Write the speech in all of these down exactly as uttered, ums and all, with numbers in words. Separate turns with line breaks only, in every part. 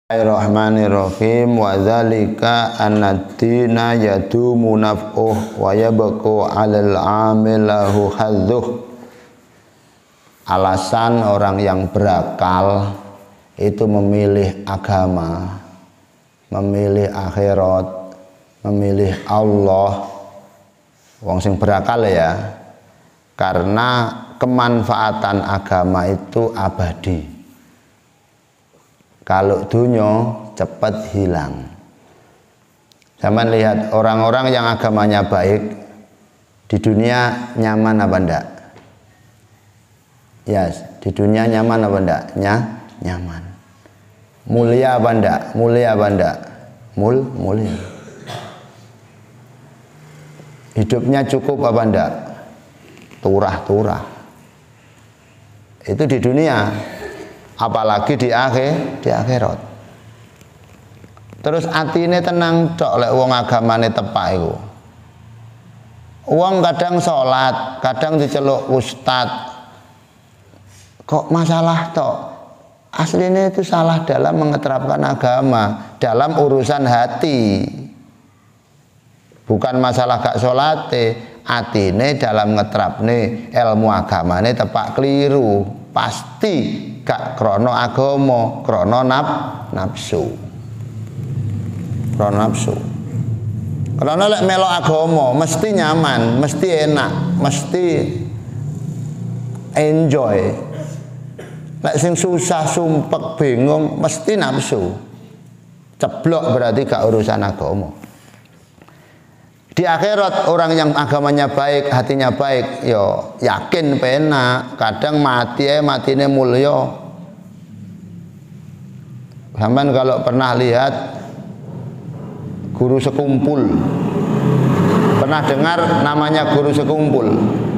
Bismillahirrahmanirrahim. Wa dzalika annad-dina yadumu naf'uh wa yabqu 'alal 'amil lahu hadzuh. Alasan orang yang berakal itu memilih agama, memilih akhirat, memilih Allah. Wong sing berakal ya, karena kemanfaatan agama itu abadi. Kalau dunia cepat hilang. Zaman lihat orang-orang yang agamanya baik di dunia nyaman apa enggak? Ya, yes, di dunia nyaman apa enggak? Nya, nyaman. Mulia apa enggak? Mulia apa enggak? Mul, mulia. Hidupnya cukup apa enggak? Turah-turah. Itu di dunia. Apalagi di akhir, di akhirat. Terus atine tenang tok lek wong agamane tepak iku. Wong kadang sholat, kadang diceluk ustad. Kok masalah tok? Aslinya itu salah dalam mengeterapkan agama, dalam urusan hati. Bukan masalah gak sholate, atine dalam ngeterapne ilmu agamane tepak keliru. Pasti gak krono agama, krono naf, nafsu. Krono nafsu. Krono lek melok agama mesti nyaman, mesti enak, mesti enjoy. Lek sing susah, sumpek, bingung mesti nafsu. Ceblok berarti gak urusan agama. Di akhirat orang yang agamanya baik, hatinya baik, yo yakin penak. Kadang mati eh matine mulya. Sampeyan kalau pernah lihat guru sekumpul, pernah dengar namanya guru sekumpul?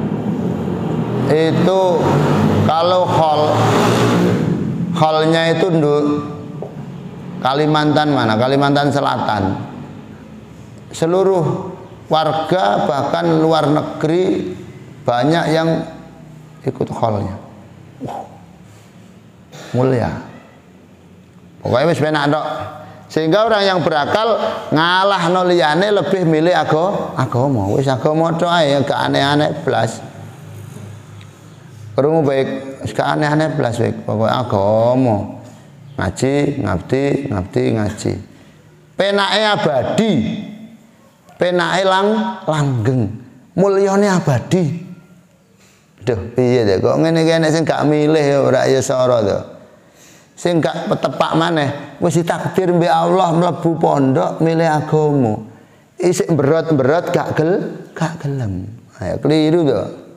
Itu kalau hall, hallnya itu nduk Kalimantan mana? Kalimantan Selatan. Seluruh warga bahkan luar negeri banyak yang ikut hallnya. Wow. Mulia. Pokoknya wis penak tok. Sehingga orang yang berakal ngalah no liyane lebih milih agama. Wis agama tok ae gak aneh-aneh blas. Krungu baik, gak aneh-aneh blas baik. Pokoknya agama. Ngaji, ngabdi, ngabdi, ngaji. Penake abadi. Penake lang langgeng, mulyane abadi. Duh, piye to kok ngene-ngene sing gak milih ora ya sara to. Sing gak tepak maneh, wis ditakdir mbek Allah mlebu pondok milih agama. Isik berot-berot gak gel, gak gelem. Ayo keliru to.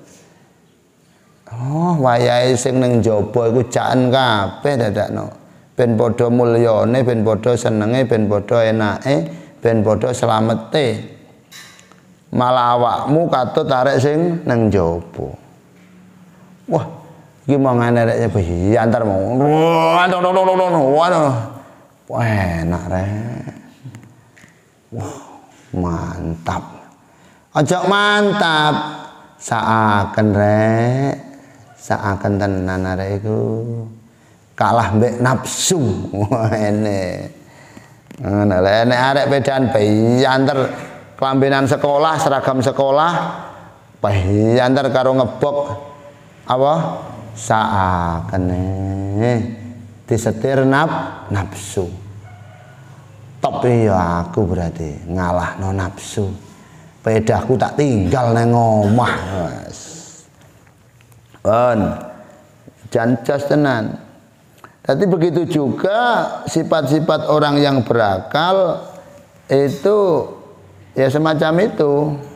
Oh, wayahe sing ning njaba iku jaken kabeh dadakno. Ben padha mulyane, ben padha senenge, ben padha enake, ben padha slamete. Malah awakmu katut arek sing nang njaba. Wah, iki mangane arek piye antar mau. Waduh. Wah, enak rek. Wah, mantap. Aja mantap. Saaken rek. Saaken tenan arek iku. Kalah mbek nafsu. Wah, enek. Ngono lek enek arek pedan bayi antar kelambenan sekolah, seragam sekolah, bayantar karo ngebok apa? Saakene disetir naf, nafsu. Top ya aku berarti ngalah no nafsu. Pedahku tak tinggal nang omah. Wes. On. Jan jos tenan. Tapi begitu juga sifat-sifat orang yang berakal itu ya semacam itu,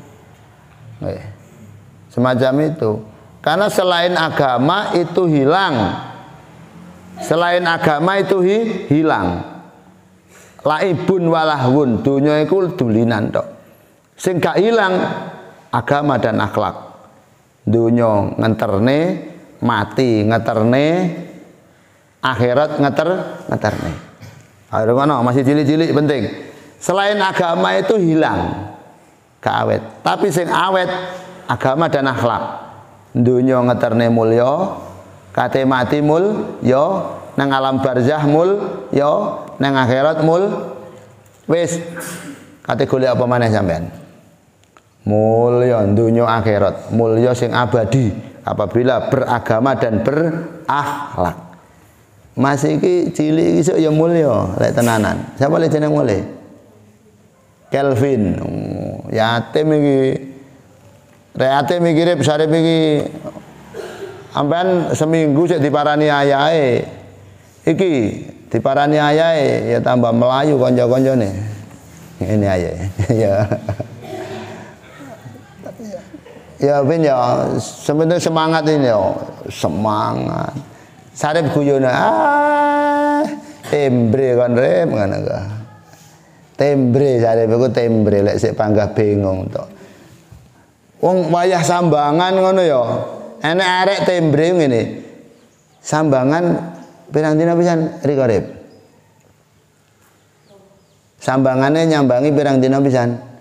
semacam itu. Karena selain agama itu hilang, selain agama itu hi, hilang. Laibun walahwun, dunia itu dulinan tok. Sing gak hilang agama dan akhlak. Dunia ngenterne, mati ngenterne, akhirat ngenter ngenterne. Ayo ngono, masih cilik-cilik penting. Selain agama itu hilang, gak awet. Tapi sing awet agama dan akhlak. Dunya ngeterne mulya, kate mati mul, yo nang alam barzah mul, yo nang akhirat mul wis kategori apa maneh sampean? Mulya dunya akhirat, mulya sing abadi apabila beragama dan berakhlak. Mas iki cilik iki sok ya mulya lek tenanan. Siapa lek jeneng mulya? Kelvin. Oh, yatim iki. Rek yatim iki rep sarep iki ampean seminggu sik diparani ayahe. Iki diparani ayahe ya tambah melayu kanca-kancane. Ini ayahe. Ya. Ya ben ya sebenarnya semangat ini ya, semangat. Sarep guyone ah tembre kon rep ngono ka. Tembre sarep iku tembre lek sik panggah bingung to. Wong wayah sambangan ngono ya. Enek arek tembre ngene. Sambangan pirang dina pisan riko rep. Sambangane nyambangi pirang dina pisan?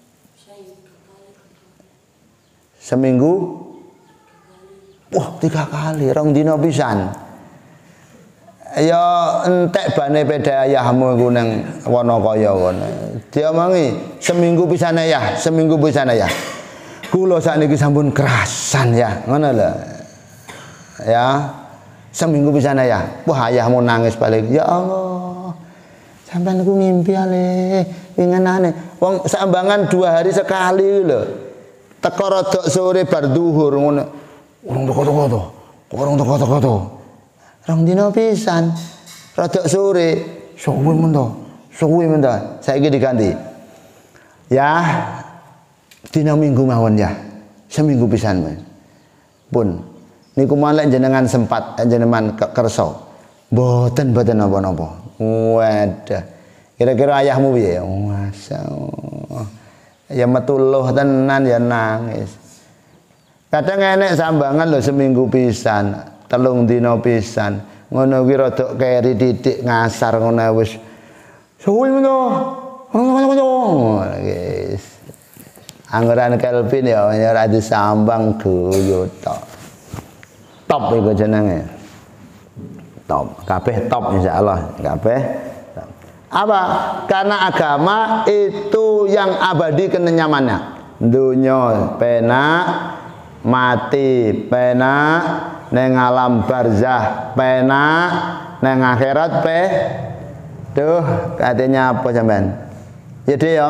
Seminggu, wah tiga kali, rong dino pisan. Ya entek bane peda ayahmu iku nang Wanakaya kono. Diomongi seminggu pisan ya, seminggu pisan ya. Kula sakniki sampun kerasan ya, ngono lho. Ya, seminggu pisan ya. Wah ayahmu nangis balik. Ya Allah. Sampeyan niku ngimpi ale, wingenane. Wong sambangan dua hari sekali lho. Teko rodok sore bar duhur ngono. Urung teko-teko to. Urung teko-teko to. Rong dina pisan. Rodok sore, suwe men to. Suwe men to. Saiki diganti. Ya. Dina Minggu mawon ya. Seminggu pisan men. Pun niku malih jenengan sempat jenengan kersa. Mboten mboten napa-napa. Wadah. Kira-kira ayahmu piye? Masyaallah. Ya metuluh tenan ya nangis. Kadang enek sambangan lho seminggu pisan, telung dina pisan. Ngono kuwi rada keri titik ngasar ngono wis. Suwi ngono. Ngono guys. Anggaran Kelvin ya ora disambang guyu tok. Top iku jenenge. Top, kabeh top insyaallah, kabeh. Apa? Karena agama itu yang abadi kenyamannya. Dunya penak, mati penak, neng alam barzah penak, neng akhirat pe. Duh, katanya apa sampean? Jadi ya.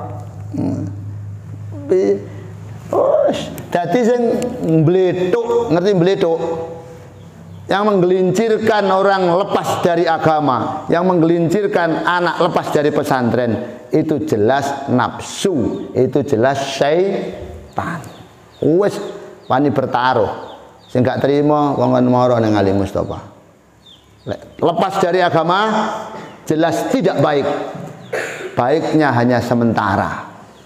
Oh, dadi sing mbleduk, ngerti mbleduk? Yang menggelincirkan orang lepas dari agama, yang menggelincirkan anak lepas dari pesantren, itu jelas nafsu, itu jelas syaitan. Wes wani bertaruh, sing gak terima kongkon moro ning Ali Mustofa. Lepas dari agama jelas tidak baik. Baiknya hanya sementara.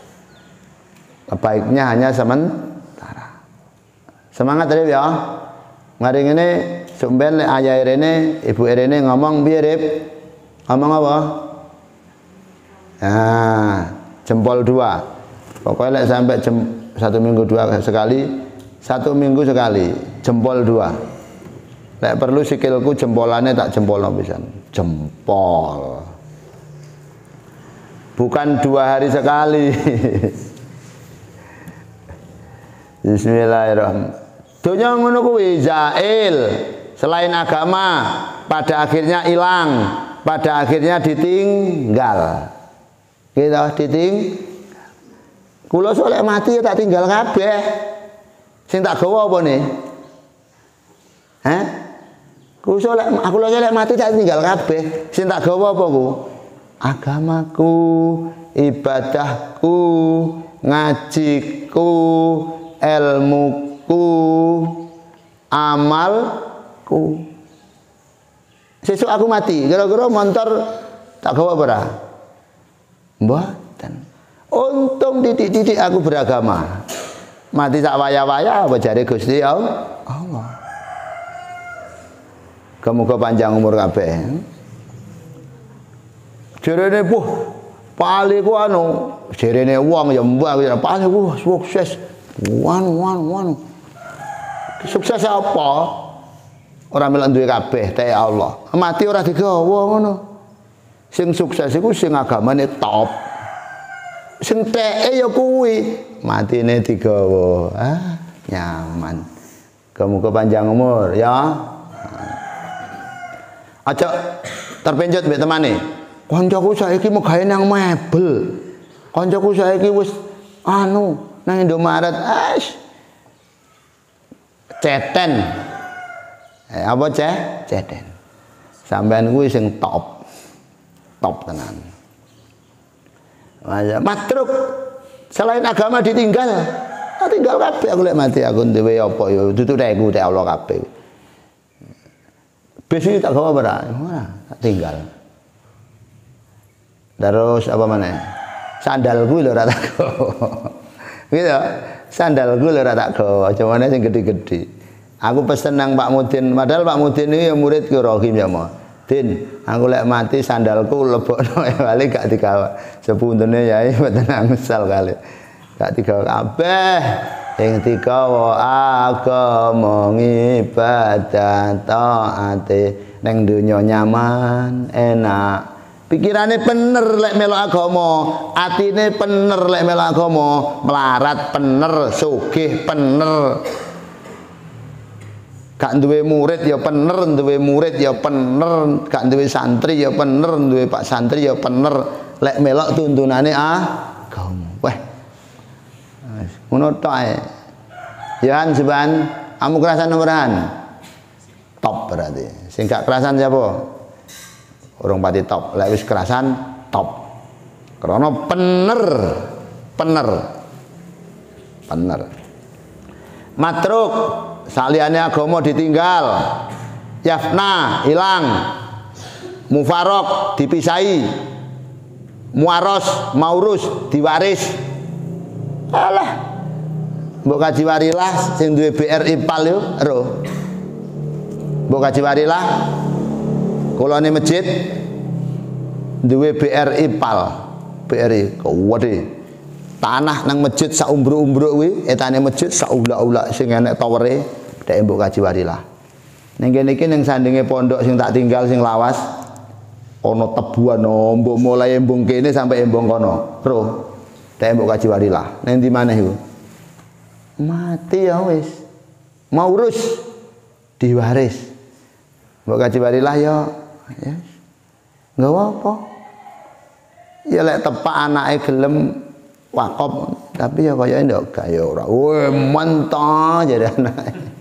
Baiknya hanya sementara. Semangat tadi ya. Mari ngene sumben ayah rene, ibu rene ngomong piye Rip? Ngomong apa? Nah, jempol dua. Pokoknya lek sampai jem, satu minggu dua sekali, satu minggu sekali, jempol dua. Lek perlu sikilku jempolannya tak jempol pisan. Jempol. Bukan dua hari sekali. Bismillahirrahmanirrahim. Dunia ngono kuwi zail, selain agama pada akhirnya hilang, pada akhirnya ditinggal. Kita diting. Kula solek mati ya tak tinggal kabeh. Sing tak gawa apa nih? Hah? Kula solek aku solek mati tak tinggal kabeh. Sing tak gawa apa ku? Agamaku, ibadahku, ngajiku, ilmuku, amalku. Sesuk aku mati, gara-gara montor tak gawa ora? Mboten. Untung titik-titik aku beragama. Mati tak waya-waya apa jare Gusti Allah. Muga panjang umur kabeh. Jarene puh, pali ku anu, jarene wong ya mbah pali ku sukses. Wan wan wan. Sukses apa? Ora melok duwe kabeh teh Allah. Mati ora digawa ngono. Sing sukses iku sing agamane top. Sing teke ya kuwi, matine digawa. Ah, nyaman. Muga panjang umur ya. Aja terpencet mbek temane. Kancaku saiki mau gawe nang mebel. Kancaku saiki wis anu nang Indomaret. As. Ceten. Eh, apa ceh? Ceten. Sampean kuwi sing top. Top tenan. Matruk selain agama ditinggal. Ah, tinggal kabeh aku lek mati aku duwe apa ya dudu teku te Allah kabeh. Bis iki tak gawa ora? Ora, tak tinggal. Terus apa maneh? Sandalku lho ora tak gawa. Gitu. Sandalku lho ora tak gawa, cumane sing gedhe-gedhe. Aku pesen nang Pak Mudin, padahal Pak Mudin iki ya muridku Rohim ya, Mo. Din, aku lek mati sandalku lebokno balik gak digawa. Sepuntene yai mboten angsal kali. Gak digawa kabeh. Sing digawa agama ibadah taate ning donya nyaman, enak. Pikirane bener lek melok agama, atine bener lek melok agama, melarat bener, sugih bener. Gak duwe murid ya bener, duwe murid ya bener, gak duwe santri ya bener, duwe pak santri ya bener. Lek melok tuntunane agama. Weh. Ngono tok ae. Yan Seban, kamu kerasan nomboran? Top berarti. Sing gak kerasan siapa? Urung pati top. Lek wis kerasan top. Karena bener. Bener. Bener. Matruk saliyane agama ditinggal, yafna hilang, mufarok dipisahi, muaros maurus diwaris. Alah, mbok kaji warilah sing duwe B R I Pal yo ero. Mbok kaji warilah kula ne masjid duwe B R I Pal, B R I kuwede. Tanah nang masjid sak umbruk-umbruk kuwi, etane masjid sak ulak-ulak sing enek towere, dek mbok kaji warilah. Ning kene iki ning sandinge pondok sing tak tinggal sing lawas ana tebuan mbok mulai embung kene sampai embung kono. Bro, dek mbok kaji warilah. Ning ndi maneh iku? Mati ya wis. Mau urus diwaris. Mbok kaji warilah ya. Ya. Enggak apa-apa. Ya lek tepak anake gelem wakop, tapi ya kaya ndak kaya ora. Weh, mantap jadi anak.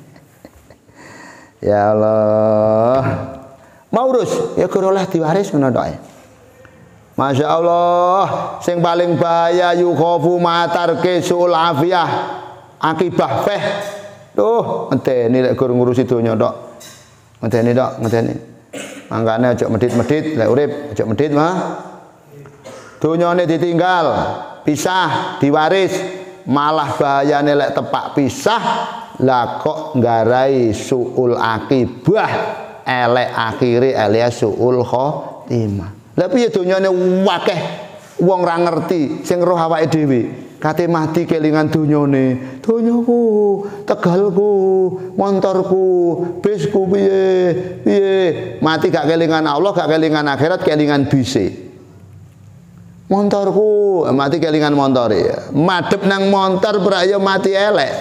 Ya Allah. Mau urus ya kurolah diwaris ngono tok. Masya Allah, sing paling bahaya yukhafu matarke sul afiyah akibah feh. Tuh, ngenteni lek gur ngurusi donya tok. Ngenteni tok, ngenteni. Mangkane aja medit-medit, lek urip aja medit mah. Donyane ditinggal, pisah, diwaris, malah bahayane lek tepak pisah, lah kok nggarai suul akibah, elek akhire alias suul khotimah. Lah piye donyane wakeh wong ra ngerti, sing roh awake dhewe. Kate mati kelingan donyane, donyaku, tegalku, montorku, bisku piye, piye. Mati gak kelingan Allah, gak kelingan akhirat, kelingan bise. Montorku, mati kelingan montore. Madhep nang montor brak ya mati elek.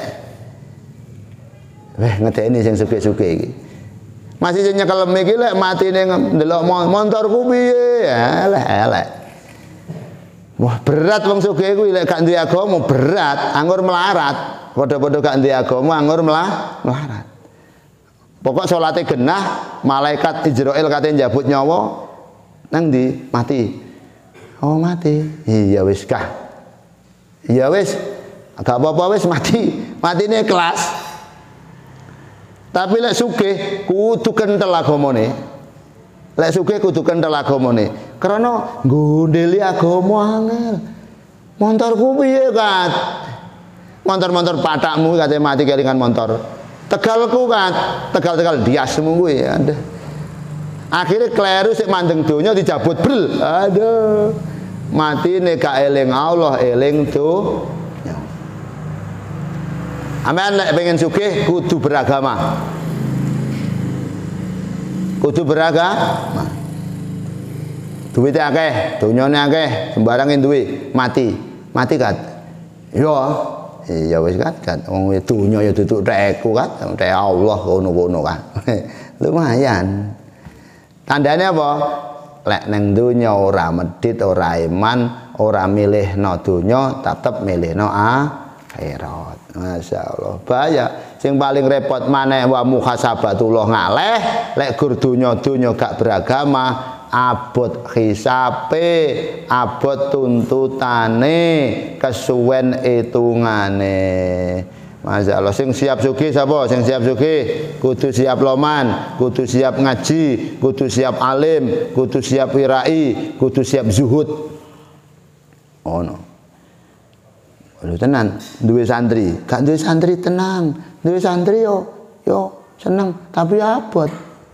Weh ngedeni sing sugih-sugih iki. Masih sing nyekel iki lek matine ndelok montorku piye, elek elek. Wah berat wong sugih kuwi lek gak duwe agama berat, anggur melarat. Padha-padha gak duwe agama anggur melah, melarat. Pokok salate genah, malaikat Israil kate njabut nyawa nang ndi mati. Oh mati, iya wis kah, iya wis, gak apa-apa wis mati, mati ini kelas. Tapi lek sugih kudu kenthel agamane, lek sugih kudu kenthel agamane, karena gondeli agama angel. Montorku piye kat, montor-montor patakmu kate mati kelingan montor. Tegalku kat, tegal-tegal diasmu kuwi, ada. Akhirnya kleru sik mandeng donya dicabut brel. Aduh. Matine gak eling Allah, eling do. Amen lek pengen sugih kudu beragama. Kudu beragama. duwite akeh, donyane akeh, sembarang duwe, mati. Mati kan? Yo. Iya wis kan kan wong donya ya duduk tekku kan, tek Allah ngono-ngono kan. Lumayan. Tandane apa? Lek neng donya ora medhit, ora iman, ora milihno donya, tetep milihno akhirat. Masyaallah. Bahaya. Sing paling repot maneh wa muhasabatullah ngaleh, lek gur donya-donya gak beragama, abot hisape, abot tuntutane, kesuwen hitungane. Masyaallah. Sing siap sugih sapa? Sing siap sugih kudu siap loman, kudu siap ngaji, kudu siap alim, kudu siap wirai, kudu siap zuhud. Oh no. Lho tenan, duwe santri, gak duwe santri tenang, duwe santri yo yo seneng, tapi abot.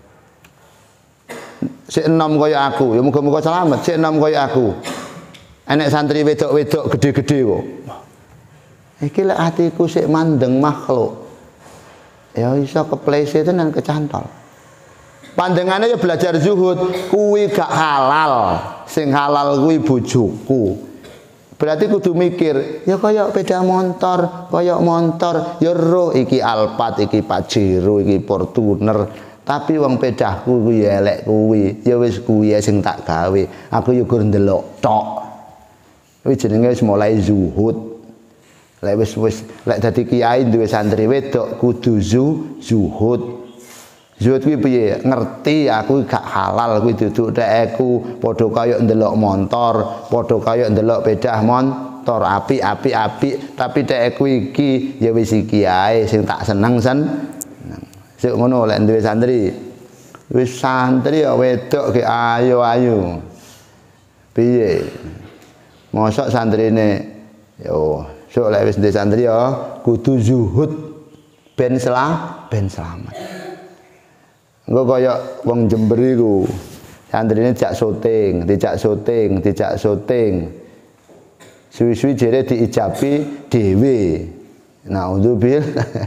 Sik enom kaya aku, ya muga-muga selamat. Sik enom kaya aku. Enek santri wedok-wedok gede-gede kok. Iki lek atiku sik mandeng makhluk. Ya iso keplese tenan kecantol. Pandengane ya belajar zuhud, kuwi gak halal. Sing halal kuwi bojoku. Berarti kudu mikir, ya kaya beda motor, kaya motor, ya roh iki Alphard, iki Pajero, iki Fortuner. Tapi wong pedahku kuwi elek kuwi, ya wis kuwi sing tak gawe. Aku ya gur ndelok tok. Kuwi jenenge wis mulai zuhud. Lek wis wis lek dadi kiai duwe santri wedok kudu zu zuhud. Zuhud kuwi piye? Ngerti aku gak halal kuwi duduk tekku, padha kaya ndelok motor, padha kaya ndelok pedah motor, apik-apik apik, tapi tekku iki ya wis iki ae sing tak seneng sen. Sik ngono lek duwe santri. Wis santri ya wedok ge ayu-ayu. Piye? Mosok santrine yo, sok lek wis duwe santri ya kudu zuhud ben selah ben selamat. Engko kaya wong Jember iku. Santrine dijak syuting, dijak syuting, dijak syuting. Suwi-suwi jere diijabi dhewe. Naudzubil.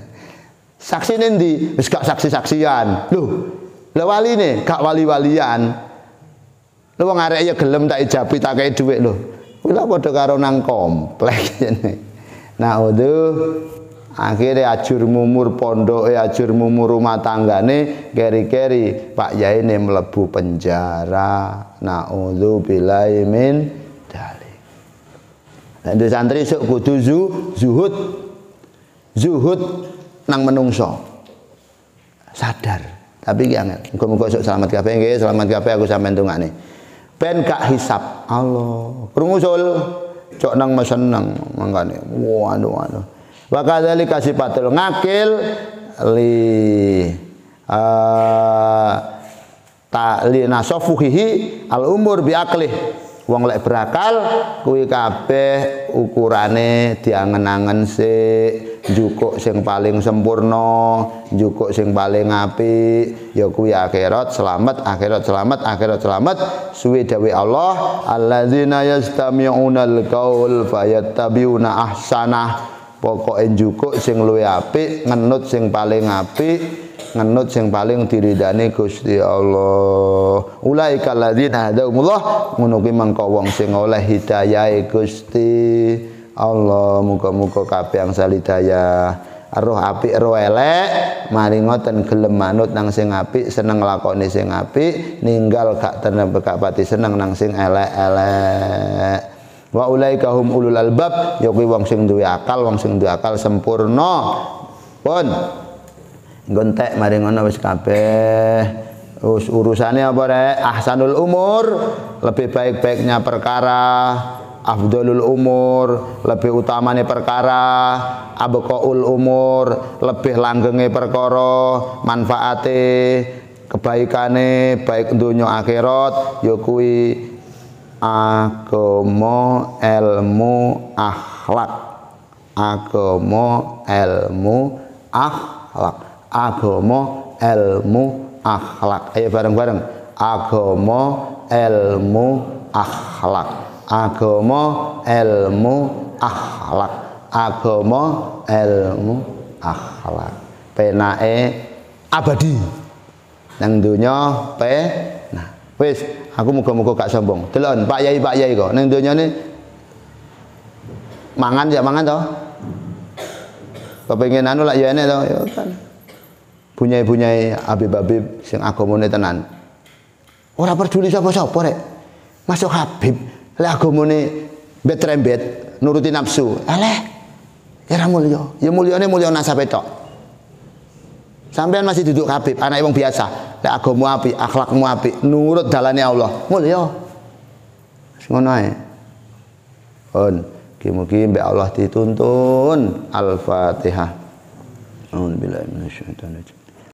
Saksine ndi? Wis gak saksi-saksian. Lho, lha waline gak wali-walian. Lho wong arek ya gelem tak ijabi tak kei dhuwit lho. Kuwi lha padha karo nang komplek ngene. Naudzubil. Akhirnya ajur mumur pondok, ajur mumur rumah tanggane, keri-keri Pak Yai ini melebu penjara. Na'udzubillahi min dzalik. Dan santri sok kudu zuhud, zuhud nang menungso, sadar. Tapi jangan. Muga-muga sok selamat kabeh nggih, selamat kabeh aku sampean tungane. Ben gak hisab. Allah. Krungu sul, cok nang meseneng mangkane. Waduh waduh. Wa kadzalika sifatul ngakil li uh, ta li nasafuhi al umur bi aklih. Wong lek berakal kuwi kabeh ukurane diangen-angen sik, njukuk sing paling sempurna, njukuk sing paling apik, ya kuwi akhirat selamat, akhirat selamat, akhirat selamat. Suwi dawuh Allah, alladzina yastami'una al-qaul fayattabi'una ahsanah. Pokoke njukuk sing luwih apik, ngenut sing paling apik, ngenut sing paling diridani Gusti Allah. Ulaika alladzina hadahumullah, ngono kuwi mangko wong sing oleh hidayah Gusti Allah. Muga-muga kabeh angsal hidayah. Roh apik roh elek, mari ngoten gelem manut nang sing apik, seneng lakoni sing apik, ninggal gak tenan gak pati seneng nang sing elek-elek. Wa ulaika hum ulul albab, ya kuwi wong sing duwe akal, wong sing duwe akal sempurna. Pun gontek mari ngono wis kabeh. Us urusane apa rek? Ahsanul umur, lebih baik-baiknya perkara. Afdalul umur, lebih utamane perkara. Abqaul umur, lebih langgenge perkara. Manfaate, kebaikane baik dunya akhirat, ya kuwi agama, ilmu, akhlak. Agama, ilmu, akhlak. Agama, ilmu, akhlak. Ayo bareng-bareng. Agama, ilmu, akhlak. Agama, ilmu, akhlak. Agama, ilmu, akhlak. Penake abadi. Nang donya pe nah Wis, aku muga-muga gak sombong. Delon Pak Yai Pak Yai kok ning donyane mangan ya mangan toh. Kepengin anu lak ya enek toh, ya kan. Bunyai-bunyai Habib-habib sing agamane tenan. Ora peduli sapa-sapa rek. Masuk Habib, lek agamane bet-rembet nuruti nafsu. Eleh. Ya ra mulya. Ya mulyane mulya nasabe tok. Sampean masih duduk Habib, anak wong biasa. Lek agamu apik, akhlakmu apik, nurut dalane Allah, mulya. Wis ngono ae. Pun, mugi-mugi mbek Allah dituntun. Al-Fatihah. A'udzubillahi minasyaitonir rajim.